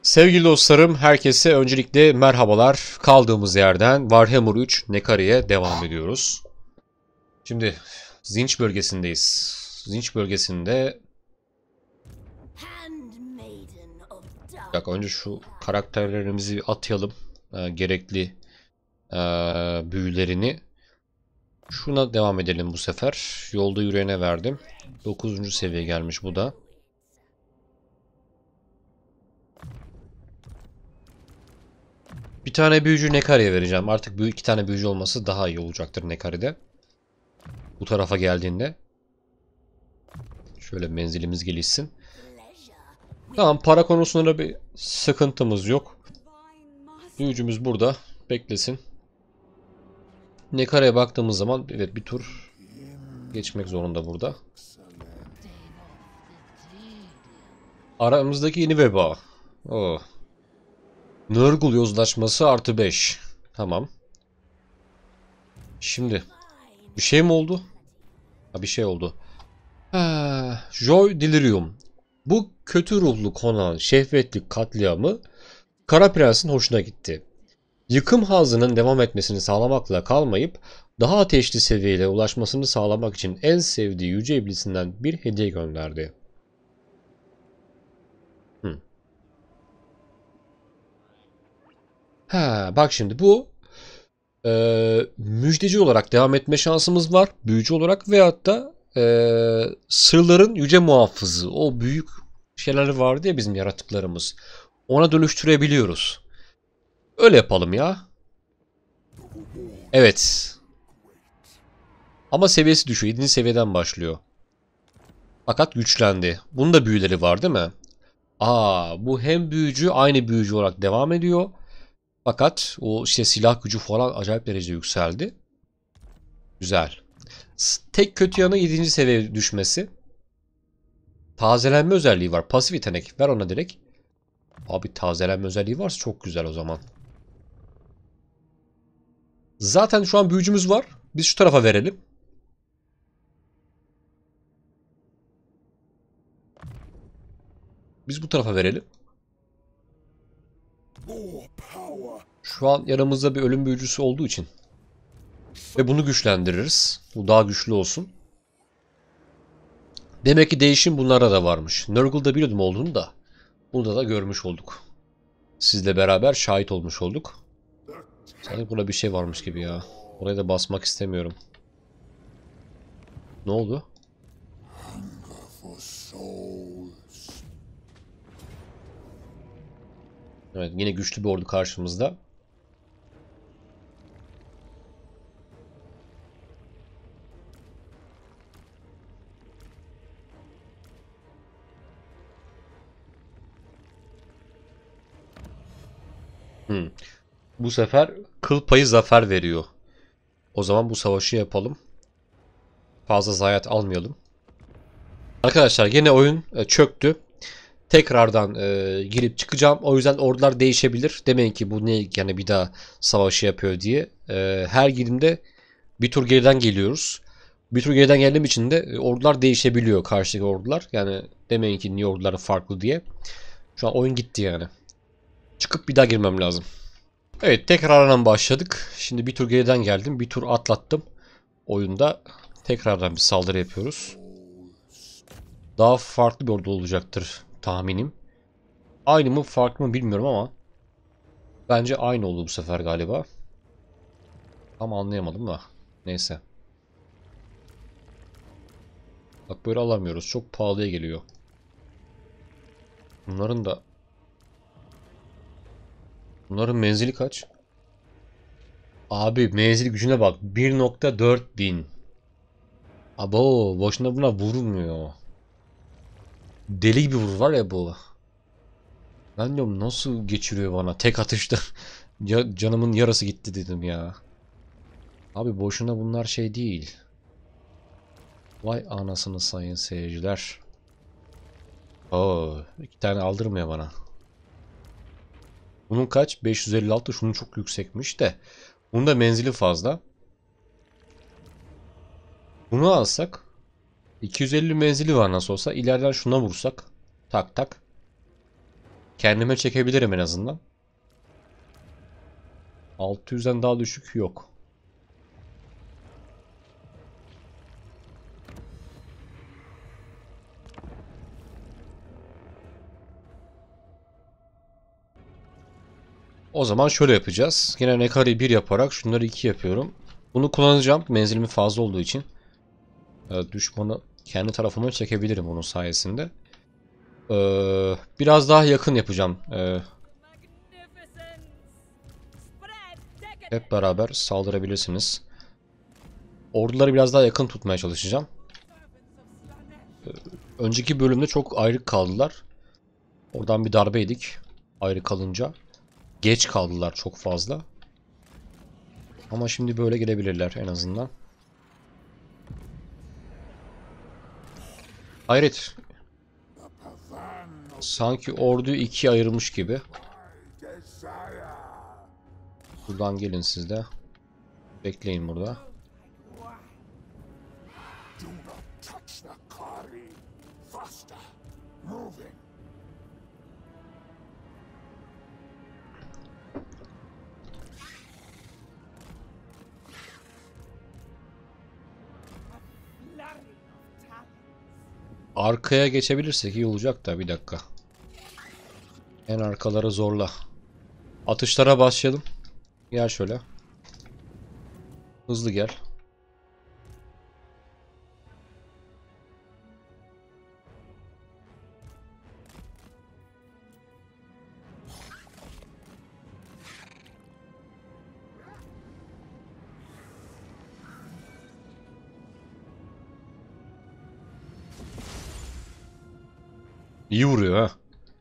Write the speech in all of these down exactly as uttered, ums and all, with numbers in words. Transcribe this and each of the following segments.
Sevgili dostlarım, herkese öncelikle merhabalar. Kaldığımız yerden Warhammer üç Nekari'ye devam ediyoruz. Şimdi Zinch bölgesindeyiz. Zinch bölgesinde... Bir dakika, önce şu karakterlerimizi atayalım. Ee, gerekli e, büyülerini. Şuna devam edelim bu sefer. Yolda yürüyene verdim. dokuzuncu seviye gelmiş bu da. Bir tane büyücü Nekari'ye vereceğim. Artık büyük iki tane büyücü olması daha iyi olacaktır Nekari'de. Bu tarafa geldiğinde. Şöyle menzilimiz gelişsin. Tamam, para konusunda bir sıkıntımız yok. Büyücümüz burada. Beklesin. Nekari'ye baktığımız zaman evet bir tur geçmek zorunda burada. Aramızdaki yeni veba. Oh. Nurgle yozlaşması artı beş. Tamam. Şimdi bir şey mi oldu? Ha, bir şey oldu. Ha, Joy Delirium. Bu kötü ruhlu konağın şehvetli katliamı Kara Prens'in hoşuna gitti. Yıkım hazının devam etmesini sağlamakla kalmayıp daha ateşli seviyeye ulaşmasını sağlamak için en sevdiği yüce iblisinden bir hediye gönderdi. Hmm. Ha, bak şimdi bu e, müjdeci olarak devam etme şansımız var. Büyücü olarak veyahut da e, sırların yüce muhafızı. O büyük şeyler vardı ya bizim yaratıklarımız. Ona dönüştürebiliyoruz. Öyle yapalım ya. Evet. Ama seviyesi düşüyor. yedinci seviyeden başlıyor. Fakat güçlendi. Bunun da büyüleri var değil mi? Aa, bu hem büyücü, aynı büyücü olarak devam ediyor. Fakat o işte silah gücü falan acayip derecede yükseldi. Güzel. Tek kötü yanı yedinci seviye düşmesi. Tazelenme özelliği var. Pasif yetenek. Ver ona direkt. Abi tazelenme özelliği varsa çok güzel o zaman. Zaten şu an büyücümüz var. Biz şu tarafa verelim. Biz bu tarafa verelim. Şu an yanımızda bir ölüm büyücüsü olduğu için. Ve bunu güçlendiririz. Bu daha güçlü olsun. Demek ki değişim bunlara da varmış. Nurgle'da biliyordum olduğunu da. Burada da görmüş olduk. Sizle beraber şahit olmuş olduk. Sanki burada bir şey varmış gibi ya. Oraya da basmak istemiyorum. Ne oldu? Evet, yine güçlü bir ordu karşımızda. Hmm. Bu sefer kıl payı zafer veriyor. O zaman bu savaşı yapalım. Fazla zayiat almayalım. Arkadaşlar yine oyun çöktü. Tekrardan e, girip çıkacağım. O yüzden ordular değişebilir. Demeyin ki bu ne yani bir daha savaşı yapıyor diye. E, her girimde bir tur geriden geliyoruz. Bir tur geriden geldiğim için de e, ordular değişebiliyor, karşıdaki ordular. Yani demeyin ki niye orduları farklı diye. Şu an oyun gitti yani. Çıkıp bir daha girmem lazım. Evet, tekrardan başladık. Şimdi bir tur geriden geldim. Bir tur atlattım. Oyunda tekrardan bir saldırı yapıyoruz. Daha farklı bir ordu olacaktır tahminim. Aynı mı farklı mı bilmiyorum ama bence aynı oldu bu sefer galiba. Ama anlayamadım da. Neyse. Bak böyle alamıyoruz. Çok pahalıya geliyor. Bunların da Bunların menzili kaç? Abi menzil gücüne bak. bir nokta dört bin. Abo boşuna buna vurulmuyor. Deli gibi vurur var ya bu. Ben diyorum nasıl geçiriyor bana tek atışta. Canımın yarısı gitti dedim ya. Abi boşuna bunlar şey değil. Vay anasını sayın seyirciler. Oo, iki tane aldırmıyor bana. Bunun kaç? beş yüz elli altı. Şunun çok yüksekmiş de. Bunun da menzili fazla. Bunu alsak. iki yüz elli menzili var nasıl olsa. İleriden şuna vursak. Tak tak. Kendime çekebilirim en azından. altı yüzden daha düşük yok. O zaman şöyle yapacağız. Yine Nekari bir yaparak şunları iki yapıyorum. Bunu kullanacağım. Menzilimin fazla olduğu için. Ee, düşmanı kendi tarafıma çekebilirim bunun sayesinde. Ee, biraz daha yakın yapacağım. Ee, hep beraber saldırabilirsiniz. Orduları biraz daha yakın tutmaya çalışacağım. Ee, önceki bölümde çok ayrı kaldılar. Oradan bir darbe yedik. Ayrı kalınca. Geç kaldılar çok fazla. Ama şimdi böyle gelebilirler en azından. Hayret. Sanki orduyu ikiye ayırmış gibi. Buradan gelin siz de. Bekleyin burada. Arkaya geçebilirsek iyi olacak da bir dakika. En arkalara zorla. Atışlara başlayalım. Gel şöyle. Hızlı gel. İyi vuruyor ha.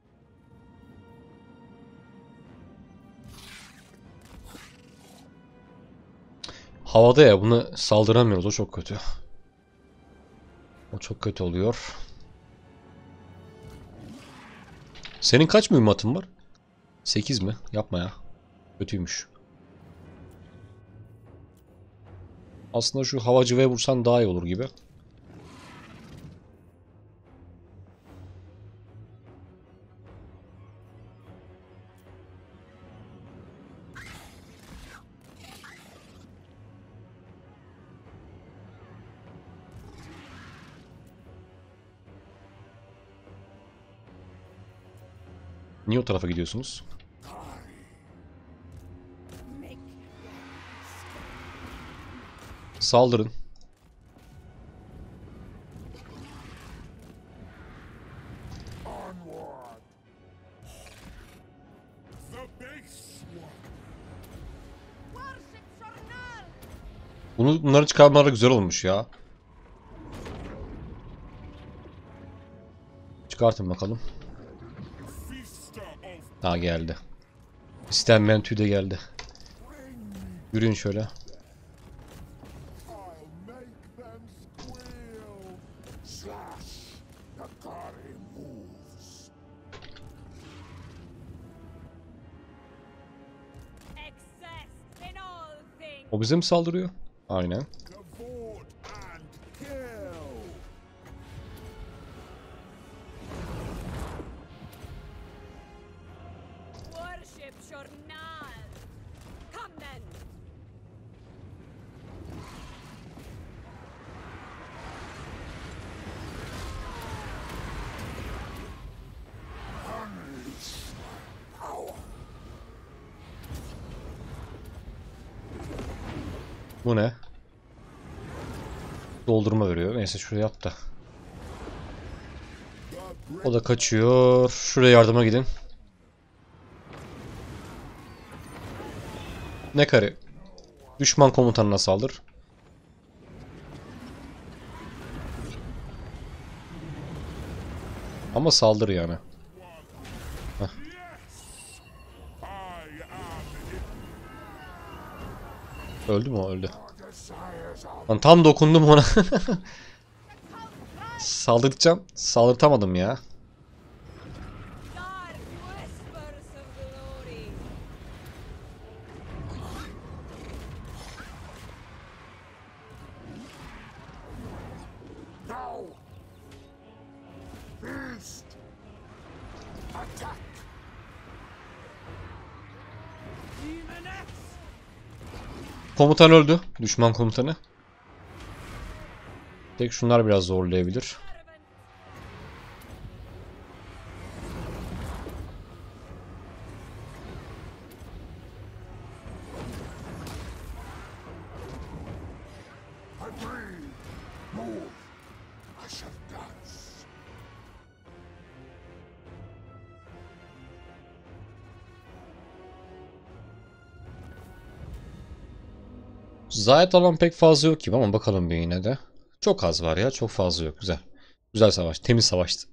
Havada ya, bunu saldıramıyoruz, o çok kötü. O çok kötü oluyor. Senin kaç mühimmatın var? sekiz mi? Yapma ya. Kötüymüş. Aslında şu havacıvaya vursan daha iyi olur gibi. Niye o tarafa gidiyorsunuz? Saldırın. Bunu, bunları çıkarmaları güzel olmuş ya. Çıkartın bakalım. Ha, geldi. İstenmeyen tüy de geldi. Yürüyün şöyle. O bize mi saldırıyor? Aynen. Bu ne? Doldurma veriyor. Neyse, şuraya at da. O da kaçıyor. Şuraya yardıma gidin. Nekari. Düşman komutanına saldır. Ama saldır yani. Heh. Öldü mü o? Öldü. Lan tam dokundum ona. Saldıracağım. Saldırtamadım ya. Komutan öldü. Düşman komutanı. Tek şunlar biraz zorlayabilir. Zayiat alan pek fazla yok gibi ama bakalım bir yine de. Çok az var ya, çok fazla yok. Güzel. Güzel savaş, temiz savaştı.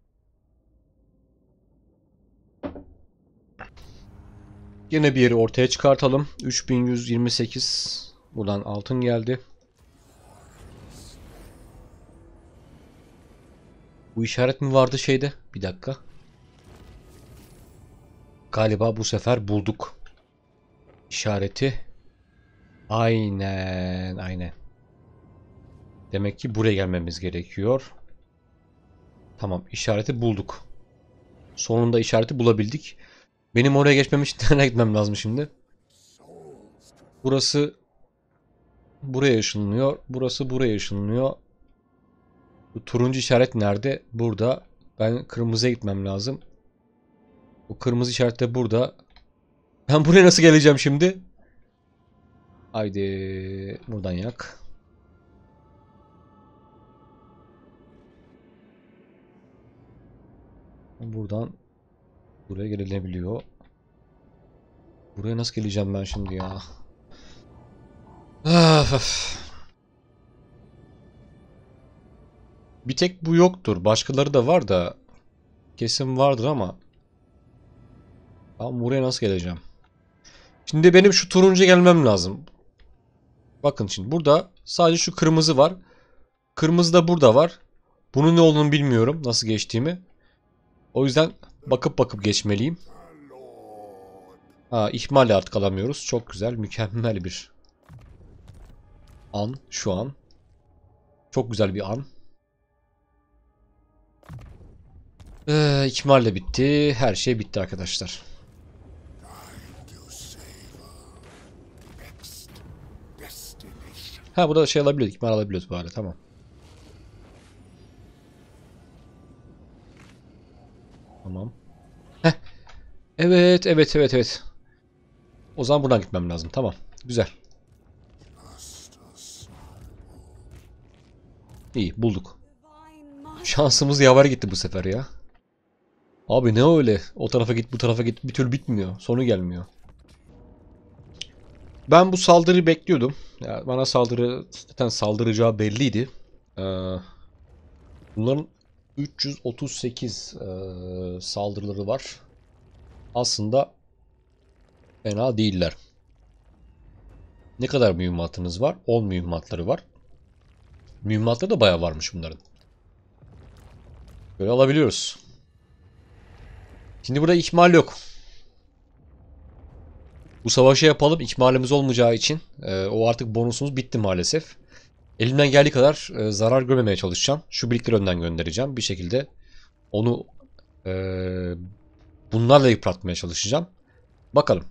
Yine bir yeri ortaya çıkartalım. üç bin yüz yirmi sekiz. Buradan altın geldi. Bu işaret mi vardı şeyde? Bir dakika. Galiba bu sefer bulduk. İşareti. Aynen, aynen. Demek ki buraya gelmemiz gerekiyor. Tamam, işareti bulduk. Sonunda işareti bulabildik. Benim oraya geçmem için nereye gitmem lazım şimdi? Burası buraya ışınlanıyor. Burası buraya ışınlanıyor. Bu turuncu işaret nerede? Burada. Ben kırmızıya gitmem lazım. Bu kırmızı işaret de burada. Ben buraya nasıl geleceğim şimdi? Haydi buradan yak. Buradan buraya gelinebiliyor. Buraya nasıl geleceğim ben şimdi ya? Bir tek bu yoktur. Başkaları da var da kesin vardır ama ben buraya nasıl geleceğim? Şimdi benim şu turuncu gelmem lazım. Bakın şimdi burada sadece şu kırmızı var. Kırmızı da burada var. Bunun ne olduğunu bilmiyorum. Nasıl geçtiğimi. O yüzden bakıp bakıp geçmeliyim. Ha, ihmalle artık alamıyoruz. Çok güzel. Mükemmel bir an şu an. Çok güzel bir an. Ee, ihmalle bitti. Her şey bitti arkadaşlar. Ha, burada şey alabiliyorduk. İhmal alabiliyoruz bari. Tamam. Tamam. Heh. Evet, evet, evet, evet. O zaman buradan gitmem lazım. Tamam. Güzel. İyi, bulduk. Şansımız yaver gitti bu sefer ya. Abi ne öyle? O tarafa git, bu tarafa git. Bir türlü bitmiyor. Sonu gelmiyor. Ben bu saldırıyı bekliyordum. Ya bana saldırı zaten saldıracağı belliydi. Ee, bunların üç yüz otuz sekiz e, saldırıları var. Aslında fena değiller. Ne kadar mühimmatınız var? on mühimmatları var. Mühimmatları da bayağı varmış bunların. Böyle alabiliyoruz. Şimdi burada ihmal yok. Bu savaşı yapalım. İhmalimiz olmayacağı için e, o artık bonusumuz bitti maalesef. Elimden geldiği kadar e, zarar görmemeye çalışacağım. Şu birlikleri önden göndereceğim. Bir şekilde onu e, bunlarla yıpratmaya çalışacağım. Bakalım.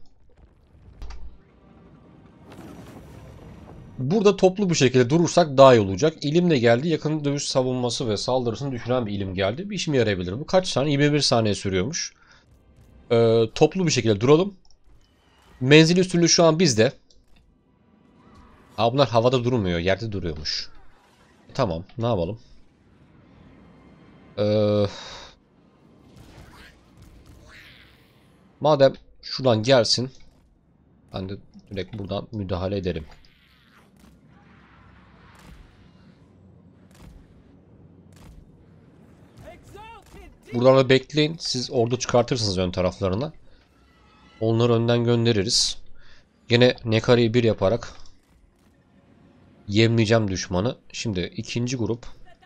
Burada toplu bir şekilde durursak daha iyi olacak. İlim de geldi. Yakın dövüş savunması ve saldırısını düşüren bir ilim geldi. Bir işime yarayabilir bu. Kaç saniye? yirmi bir saniye sürüyormuş. Ee, toplu bir şekilde duralım. Menzil üstünlüğü şu an bizde. Aa, bunlar havada durmuyor. Yerde duruyormuş. Tamam. Ne yapalım? Ee, madem şuradan gelsin. Ben de direkt buradan müdahale ederim. Buradan da bekleyin. Siz ordu çıkartırsınız ön taraflarına. Onları önden göndeririz. Yine Nekari'yi bir yaparak yemleyeceğim düşmanı. Şimdi ikinci grup.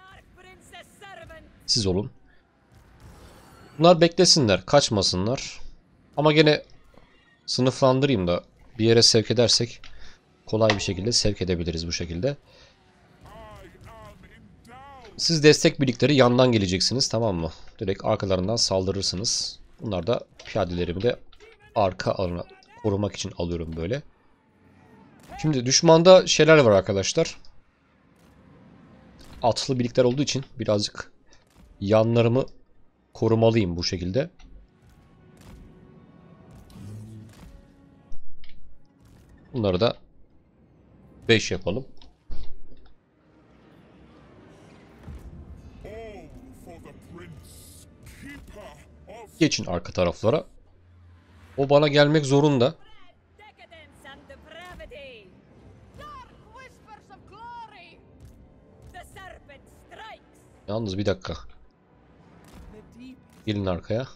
Siz olun. Bunlar beklesinler. Kaçmasınlar. Ama gene sınıflandırayım da bir yere sevk edersek kolay bir şekilde sevk edebiliriz bu şekilde. Siz destek birlikleri yandan geleceksiniz, tamam mı? Direkt arkalarından saldırırsınız. Bunlar da piyadelerimi de arka alana korumak için alıyorum böyle. Şimdi düşmanda şeyler var arkadaşlar. Atlı birlikler olduğu için birazcık yanlarımı korumalıyım bu şekilde. Bunları da beş yapalım. Geçin arka taraflara. O bana gelmek zorunda. Yalnız bir dakika. Gelin arkaya.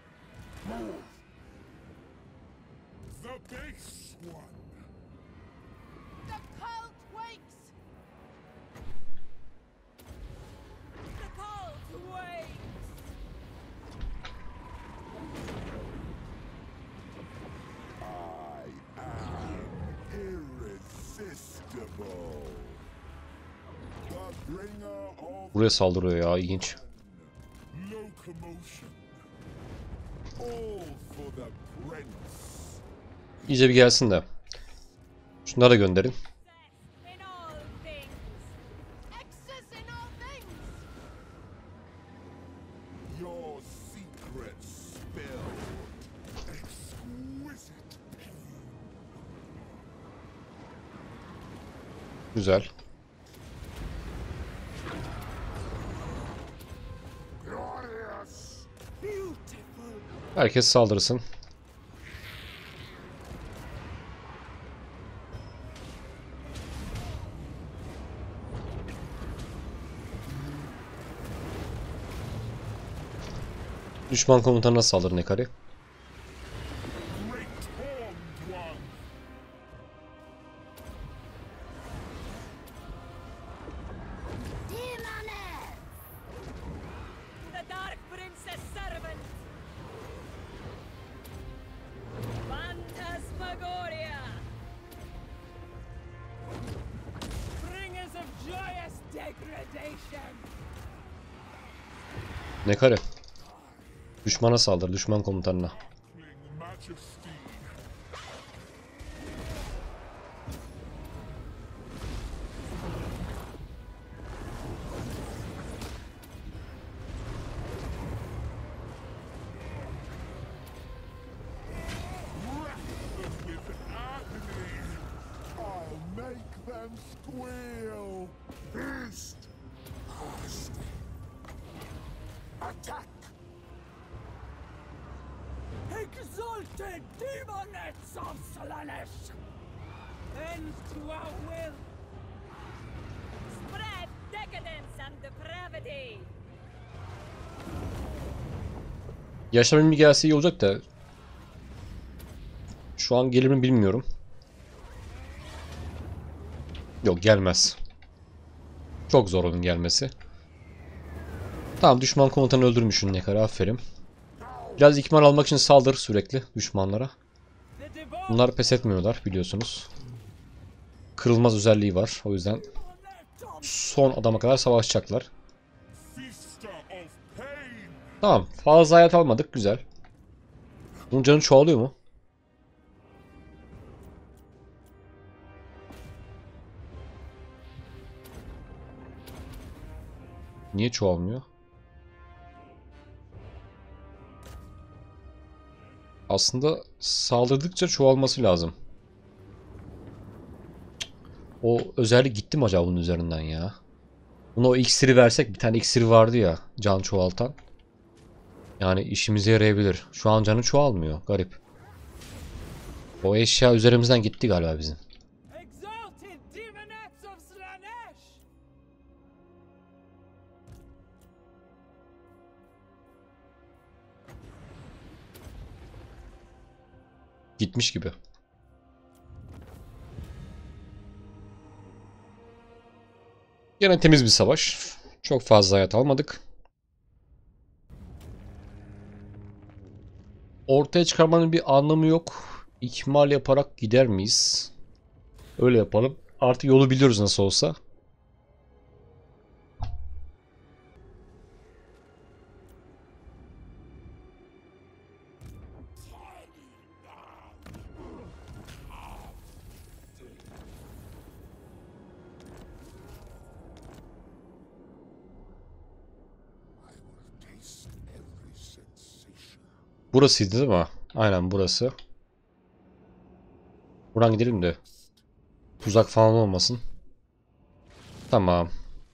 Buraya saldırıyor ya, ilginç. İyice bir gelsin de. Şunları da gönderin. Güzel. Herkes saldırsın. Düşman komutanına saldırın Ekari. Nekare. Düşmana saldır, düşman komutanına. Exalted demonets of Slaanesh! Bend to our will! Spread decadence and depravity! Yaşamın bir gelse iyi olacak da şu an gelir mi bilmiyorum. Yok, gelmez. Çok zor onun gelmesi. Tamam, düşman komutanı öldürmüşsün Nekare, aferin. Biraz ikmal almak için saldır sürekli düşmanlara. Bunlar pes etmiyorlar biliyorsunuz. Kırılmaz özelliği var, o yüzden son adama kadar savaşacaklar. Tamam, fazla hayat almadık, güzel. Bunun canı çoğalıyor mu? Niye çoğalmıyor? Aslında saldırdıkça çoğalması lazım. O özellik gitti mi acaba bunun üzerinden ya? Buna o iksiri versek, bir tane iksiri vardı ya, can çoğaltan. Yani işimize yarayabilir. Şu an canı çoğalmıyor, garip. O eşya üzerimizden gitti galiba bizim. Exalted demonets of Slaanesh! Gitmiş gibi. Yine temiz bir savaş. Çok fazla hayat almadık. Ortaya çıkarmanın bir anlamı yok. İkmal yaparak gider miyiz? Öyle yapalım. Artık yolu biliyoruz nasıl olsa. Burasıydı değil mi? Aynen burası. Buradan gidelim de tuzak falan olmasın. Tamam.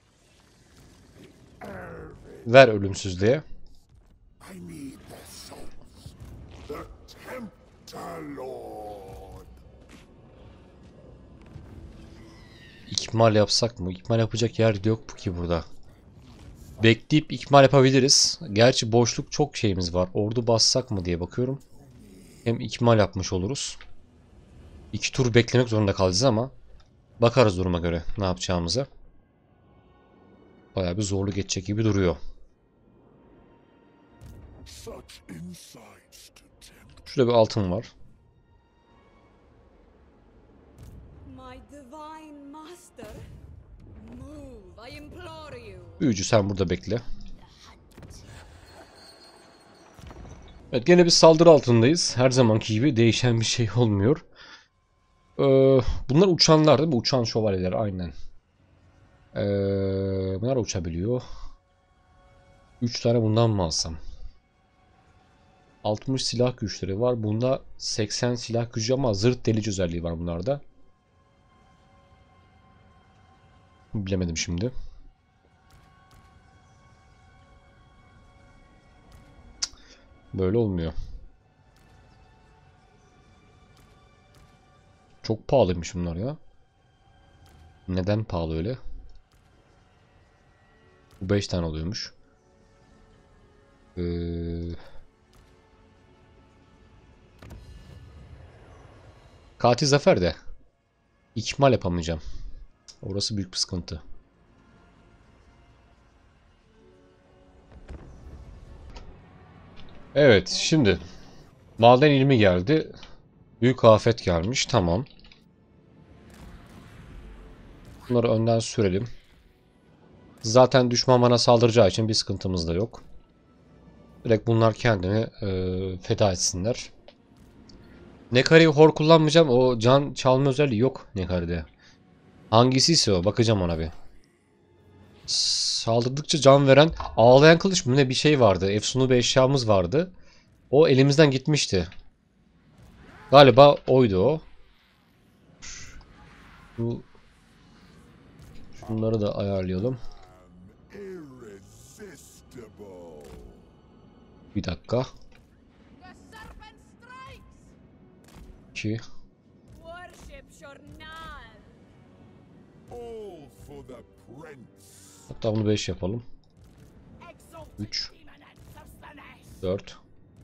Ver ölümsüzlüğe. I need their souls. The Tempter Lord. İkmal yapsak mı? İkmal yapacak yer yok ki burada. Bekleyip ikmal yapabiliriz. Gerçi boşluk çok şeyimiz var. Ordu bassak mı diye bakıyorum. Hem ikmal yapmış oluruz. İki tur beklemek zorunda kalacağız ama bakarız duruma göre ne yapacağımıza. Bayağı bir zorlu geçecek gibi duruyor. Such insights to tempt. Şurada bir altın var. My divine master, move, I implore you. Büyücü sen burada bekle. Evet gene bir saldırı altındayız. Her zamanki gibi değişen bir şey olmuyor. Ee, bunlar uçanlar değil mi? Uçan şövalyeler aynen. Ee, bunlar uçabiliyor. üç tane bundan mı alsam? altmış silah güçleri var. Bunda seksen silah gücü ama zırt delici özelliği var bunlarda. Bilemedim şimdi. Böyle olmuyor. Çok pahalıymış bunlar ya. Neden pahalı öyle? Bu beş tane oluyormuş. Ee... Katil Zafer de. İkmal yapamayacağım. Orası büyük bir sıkıntı. Evet şimdi. Maden ilmi geldi. Büyük afet gelmiş. Tamam. Bunları önden sürelim. Zaten düşman bana saldıracağı için bir sıkıntımız da yok. Direkt bunlar kendini e, feda etsinler. Nekari'yi hor kullanmayacağım. O can çalma özelliği yok Nekari'de. Hangisiyse o. Bakacağım ona bir. Saldırdıkça can veren ağlayan kılıç mı ne bir şey vardı. Efsunu bir eşyamız vardı. O elimizden gitmişti. Galiba oydu o. Bu şunları da ayarlayalım. Irresistible. Bir dakika. The serpent strikes! iki. Worship Journal. All for the prince. Hatta bunu beş yapalım. Exalt üç. demonettes of Slanesh. dört.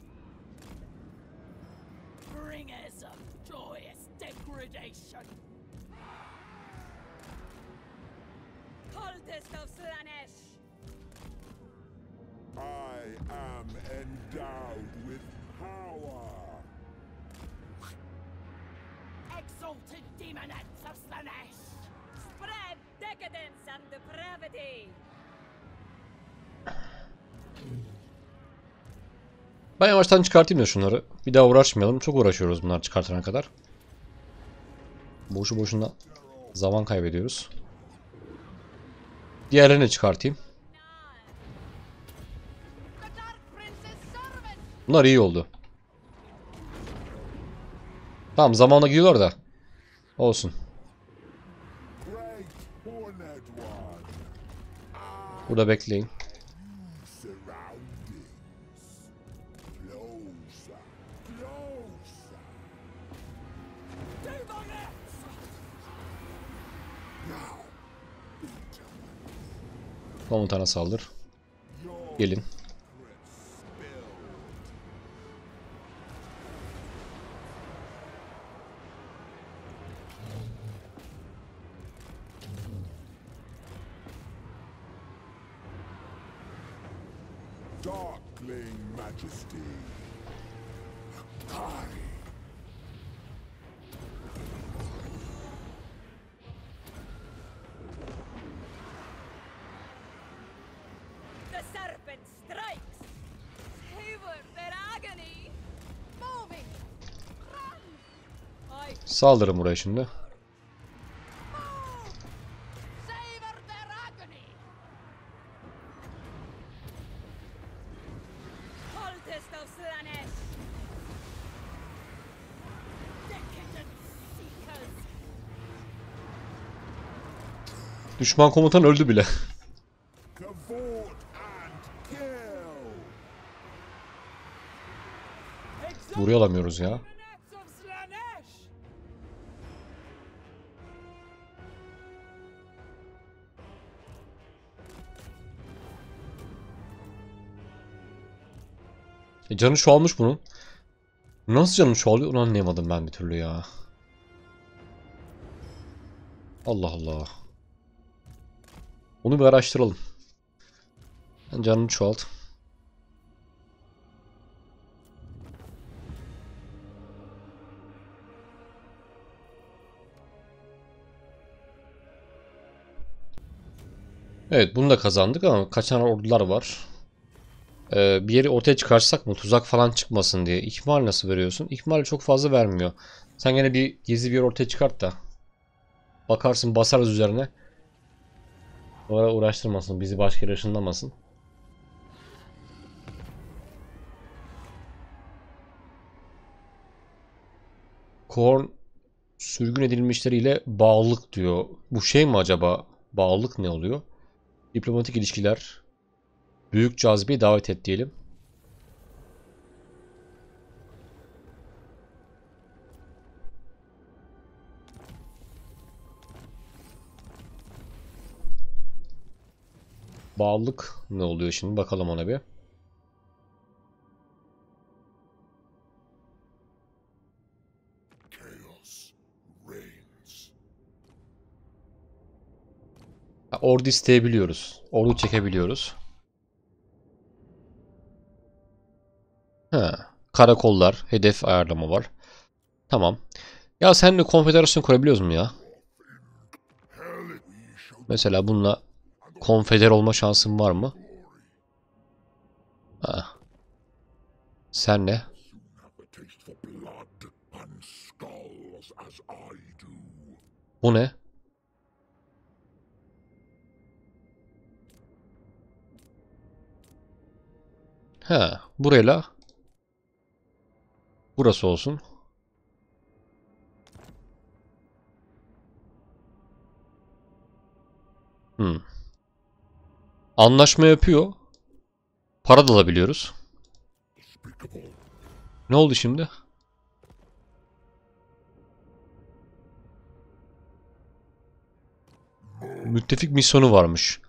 Bringers of joyous degradation. Cultist of Slanesh. I am endowed with power. Exalted demonettes of Slanesh. Spread decadence and depravity. Ben yavaştan çıkartayım da şunları. Bir daha uğraşmayalım. Çok uğraşıyoruz bunlar çıkartana kadar. Boşu boşuna zaman kaybediyoruz. Diğerlerini çıkartayım. The Dark Prince's servant. Bunlar iyi oldu. Tamam zamanla gidiyorlar da. Olsun. Great horned one. Burada bekleyin. Surroundings. Closer. Closer. Demonettes. Now. Komutana saldır. Your Gelin. secrets spilled. Darkling Majesty. Akari. The serpent strikes. Savor their agony. Moving. Run. I Saldırın buraya şimdi. move. Savor their agony. Smartest of Slanesh. Decadent seekers. Düşman komutan öldü bile. Cavort and kill. Burayı alamıyoruz ya. Nets of Slanesh. E canı çoğalmış bunun. Nasıl canı çoğalıyor onu anlayamadım ben bir türlü ya. Allah Allah. Onu bir araştıralım. Ben canını çoğalt. Evet bunu da kazandık ama kaçan ordular var. Ee, bir yeri ortaya çıkarsak mı tuzak falan çıkmasın diye. İkmal nasıl veriyorsun? İkmal çok fazla vermiyor. Sen gene bir gizli bir yer ortaya çıkart da. Bakarsın basarız üzerine. Sonra uğraştırmasın bizi başka yere ışınlamasın. Korn sürgün edilmişleriyle bağlılık diyor. Bu şey mi acaba? Bağlılık ne oluyor? Diplomatik ilişkiler. Büyük cazibeyi davet et diyelim. Bağlılık ne oluyor şimdi? Bakalım ona bir. Chaos reigns. Ha, ordu isteyebiliyoruz. Ordu çekebiliyoruz. Ha, karakollar, hedef ayarlama var. Tamam. Ya seninle konfederasyon kurabiliyoruz mu ya? Mesela bununla konfeder olma şansın var mı? Ha. Senle. Have a taste for blood and skulls as I do. Bu ne? Ha, burayla burası olsun. Hmm. Anlaşma yapıyor. Para da alabiliyoruz. Despicable. Ne oldu şimdi? Müttefik misyonu varmış.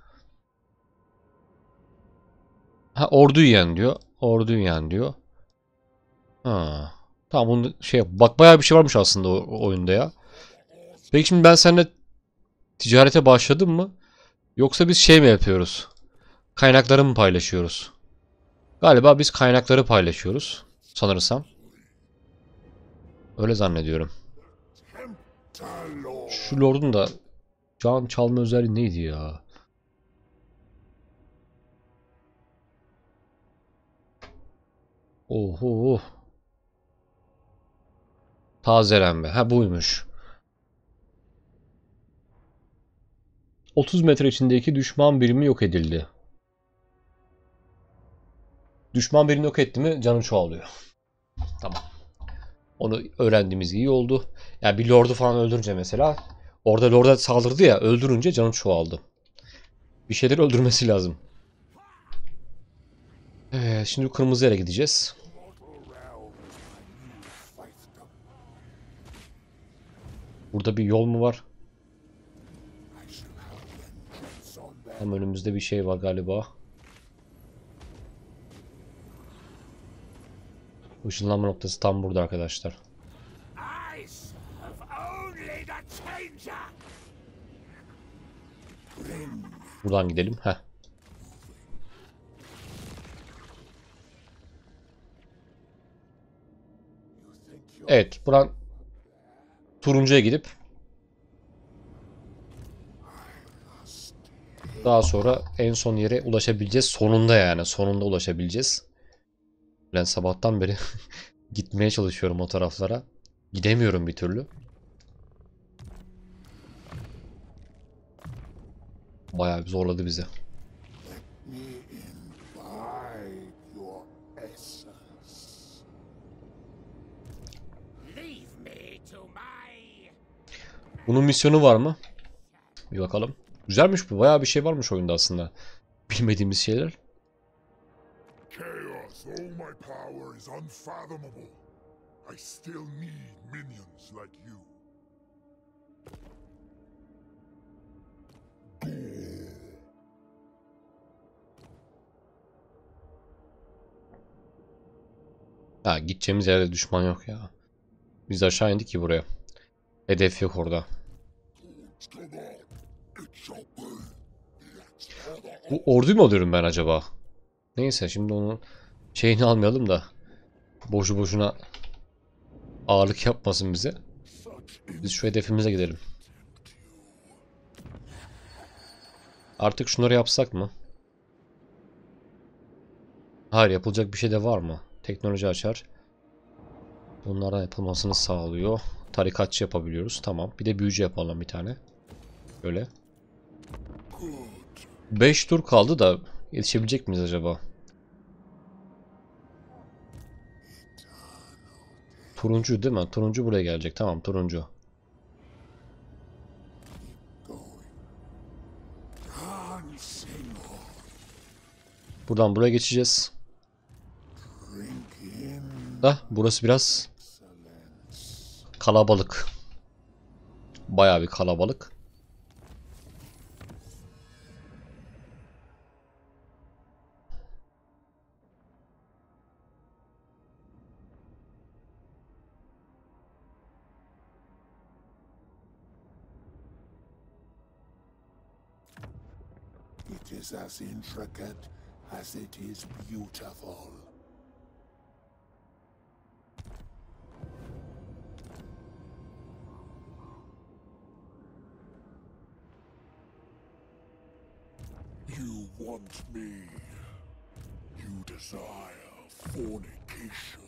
Ha orduyu yen diyor. Orduyu yen diyor. Ha. Tamam bunu şey yap. Bak bayağı bir şey varmış aslında o, o oyunda ya. Peki şimdi ben seninle ticarete başladım mı? Yoksa biz şey mi yapıyoruz? Kaynakları mı paylaşıyoruz? Galiba biz kaynakları paylaşıyoruz. Sanırsam. Öyle zannediyorum. Talor. Şu lordun da can çalma özelliği neydi ya? Oho. Tazelenme. Ha buymuş. otuz metre içindeki düşman birimi yok edildi. Düşman birini yok etti mi canı çoğalıyor. Tamam. Onu öğrendiğimiz iyi oldu. Yani bir lordu falan öldürünce mesela. Orada lorda saldırdı ya öldürünce canı çoğaldı. Bir şeyleri öldürmesi lazım. Evet, şimdi kırmızı yere gideceğiz. Burada bir yol mu var? Tam önümüzde bir şey var galiba. Işınlanma noktası tam burada arkadaşlar. I serve only the changer. Buradan gidelim. Heh. Evet, buradan turuncuya gidip daha sonra en son yere ulaşabileceğiz. Sonunda yani. Sonunda ulaşabileceğiz. Ben sabahtan beri gitmeye çalışıyorum o taraflara. Gidemiyorum bir türlü. Bayağı bir zorladı bizi. Me imbibe your essence. Bunun misyonu var mı? Bir bakalım. Güzelmiş bu. Bayağı bir şey varmış oyunda aslında. Bilmediğimiz şeyler. Chaos, though my power is unfathomable, I still need minions like you. Ha, gideceğimiz yerde düşman yok ya. Biz aşağı indik ki buraya. Hedef yok orada. Bu orduyu mu alıyorum ben acaba? Neyse şimdi onun şeyini almayalım da boşu boşuna ağırlık yapmasın bize. Biz şu hedefimize gidelim. Artık şunları yapsak mı? Hayır, yapılacak bir şey de var mı? Teknoloji açar. Bunlardan yapılmasını sağlıyor. Tarikatçı yapabiliyoruz. Tamam. Bir de büyücü yapalım bir tane. Böyle. beş tur kaldı da yetişebilecek miyiz acaba? Turuncu değil mi? Turuncu buraya gelecek. Tamam, turuncu. Buradan buraya geçeceğiz. Da burası biraz kalabalık. Bayağı bir kalabalık. It is as intricate as it is beautiful. You want me. You desire fornication.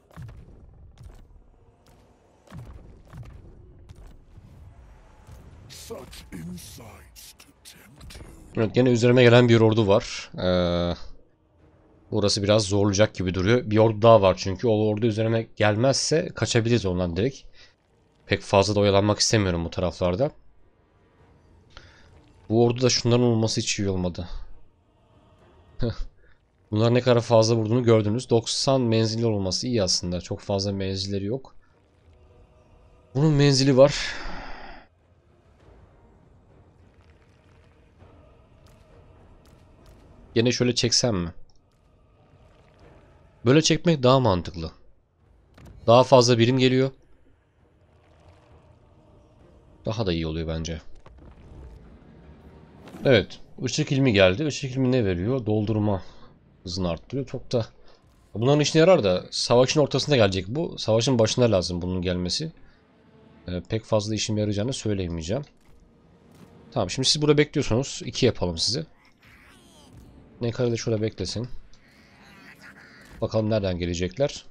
Such insights to tempt you. Evet, gene üzerime gelen bir ordu var. Ee, burası biraz zorlayacak gibi duruyor. Bir ordu daha var çünkü o ordu üzerime gelmezse kaçabiliriz ondan direkt. Pek fazla da oyalanmak istemiyorum bu taraflarda. Bu ordu da şunların olması hiç iyi olmadı. Bunlar ne kadar fazla vurduğunu gördünüz. doksan menzilli olması iyi aslında. Çok fazla menzilleri yok. Bunun menzili var. Gene şöyle çeksem mi? Böyle çekmek daha mantıklı. Daha fazla birim geliyor. Daha da iyi oluyor bence. Evet. Işık ilmi geldi. Işık ilmi ne veriyor? Doldurma hızını arttırıyor. Çok da bunların işine yarar da savaşın ortasında gelecek bu. Savaşın başında lazım bunun gelmesi. Ee, pek fazla işime yarayacağını söyleyemeyeceğim. Tamam, şimdi siz burada bekliyorsunuz. iki yapalım size. Ne kadar da şurada beklesin. Bakalım nereden gelecekler.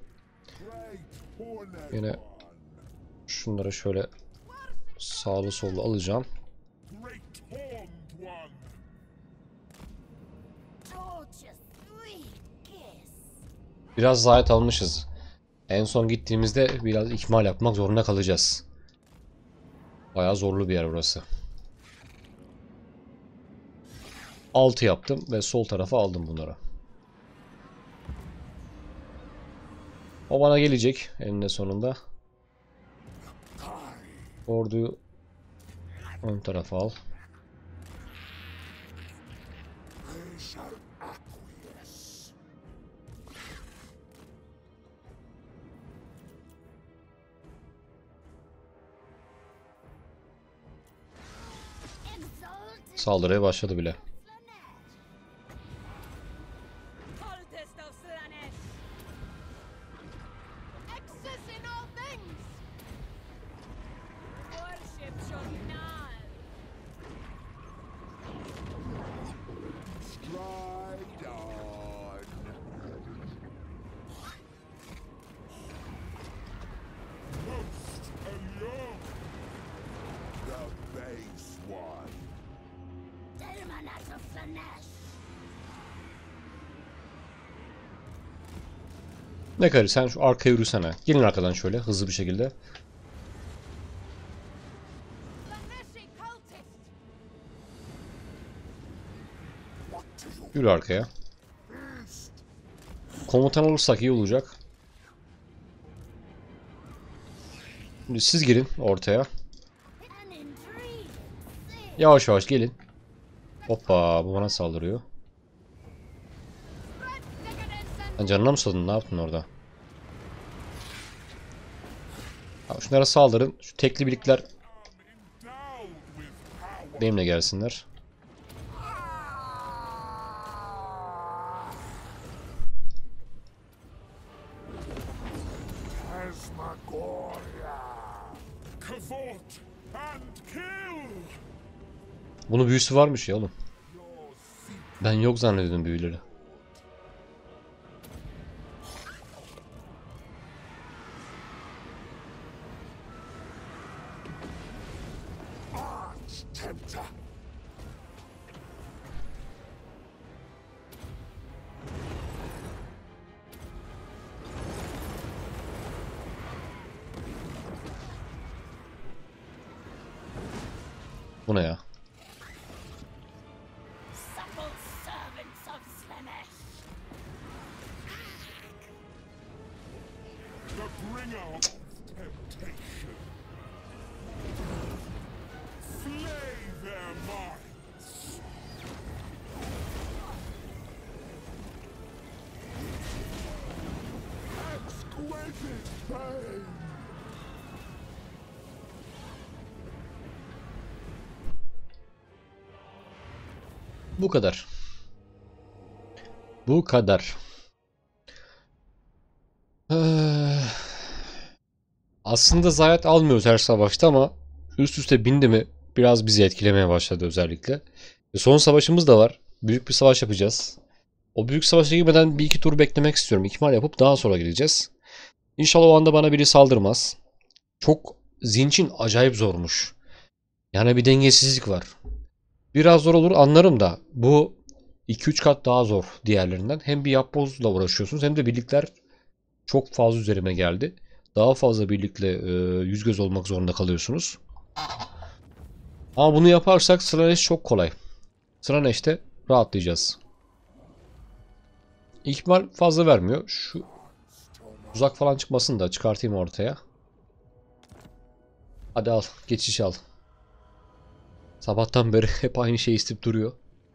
Yine şunları şöyle sağlı sollu alacağım. Biraz zayiat almışız. En son gittiğimizde biraz ikmal yapmak zorunda kalacağız. Bayağı zorlu bir yer burası. altı yaptım ve sol tarafa aldım bunları. O bana gelecek eninde sonunda. Orduyu ön tarafa al. Saldırıya başladı bile. Coldest of Slanesh. Excess in all things. Worship Shogunal. Stride on. Most alone. The base one. Delmanat of Slanesh. Ne kadar sen şu arkaya yürüsene. Gelin arkadan şöyle hızlı bir şekilde. Yürü arkaya. Komutan olursak iyi olacak. Şimdi siz girin ortaya. An intrigue. Yavaş yavaş gelin. Hoppa, bu bana saldırıyor. Spread decadence and Sen canına mı susadın? Ne yaptın orada? Abi şunlara saldırın. Şu tekli birlikler benimle gelsinler. Phantasmagoria. Cavort and kill. Bunun büyüsü varmış ya oğlum. Ben yok zannediyordum büyüleri. Arch tempter. Bu ne ya? supple servants of Slanesh. The bringer of temptation. Slay their minds. Exquisite pain. Bu kadar. Bu kadar. Ee, aslında zayiat almıyoruz her savaşta ama üst üste bindi mi biraz bizi etkilemeye başladı özellikle. E, son savaşımız da var. Büyük bir savaş yapacağız. O büyük savaşa girmeden bir iki tur beklemek istiyorum. İkmal yapıp daha sonra gideceğiz. İnşallah o anda bana biri saldırmaz. Çok Zinç'in acayip zormuş. Yani bir dengesizlik var. Biraz zor olur anlarım da bu iki üç kat daha zor diğerlerinden. Hem bir yapbozla uğraşıyorsunuz hem de birlikler çok fazla üzerime geldi. Daha fazla birlikle e, yüz göz olmak zorunda kalıyorsunuz. Ama bunu yaparsak Slanesh çok kolay. Slanesh'te rahatlayacağız. İkmal fazla vermiyor. Şu uzak falan çıkmasın da çıkartayım ortaya. Hadi al. Geçiş al. Sabahtan beri hep aynı şeyi isteyip duruyor.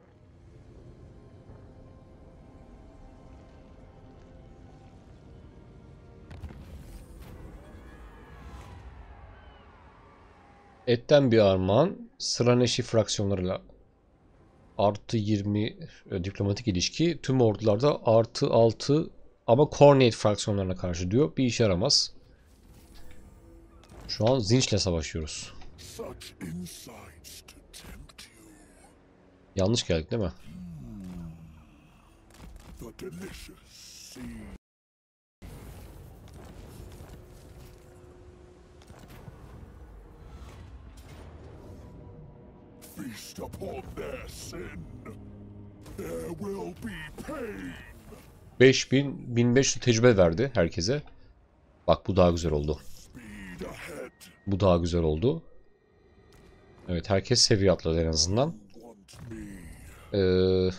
Etten bir armağan. Slaneshi fraksiyonlarıyla artı yirmi e, diplomatik ilişki. Tüm ordularda artı altı ama coordinate fraksiyonlarına karşı diyor. Bir işe yaramaz. Şu an Zinç'le savaşıyoruz. Such insights to tempt you. Yanlış geldik değil mi? The delicious seed. Feast upon their sin. There will be pain. beş bin bin beş yüz tecrübe verdi herkese. Bak bu daha güzel oldu. Speed ahead. Bu daha güzel oldu. Evet herkes seviye atladı en azından. Want me. Ee,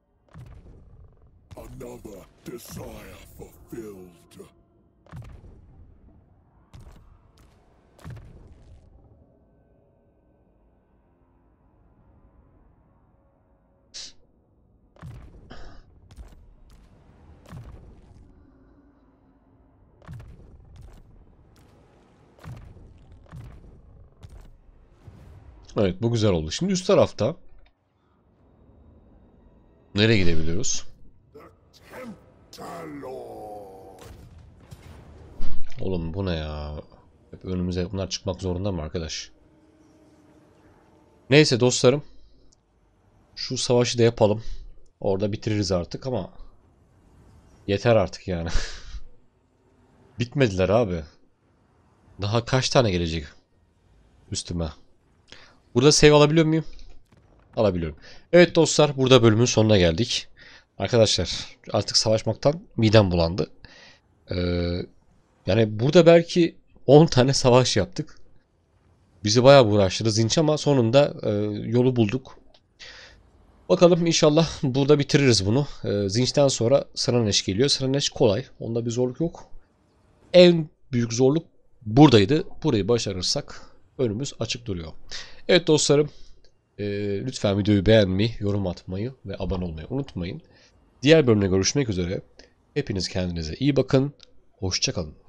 Another desire fulfilled. evet bu güzel oldu. Şimdi üst tarafta nereye gidebiliyoruz? Talon. Oğlum bu ne ya? Hep önümüze bunlar çıkmak zorunda mı arkadaş? Neyse dostlarım. Şu savaşı da yapalım. Orada bitiririz artık ama yeter artık yani. Bitmediler abi. Daha kaç tane gelecek üstüme? Burada save alabiliyor muyum? Alabiliyorum. Evet dostlar burada bölümün sonuna geldik. Arkadaşlar artık savaşmaktan midem bulandı. Ee, yani burada belki on tane savaş yaptık. Bizi bayağı uğraştırdı Zinç ama sonunda e, yolu bulduk. Bakalım inşallah burada bitiririz bunu. Ee, Zinç'ten sonra Sıraneş geliyor. Sıraneş kolay. Onda bir zorluk yok. En büyük zorluk buradaydı. Burayı başarırsak önümüz açık duruyor. Evet dostlarım. E, lütfen videoyu beğenmeyi, yorum atmayı ve abone olmayı unutmayın. Diğer bölümde görüşmek üzere. Hepiniz kendinize iyi bakın. Hoşça kalın.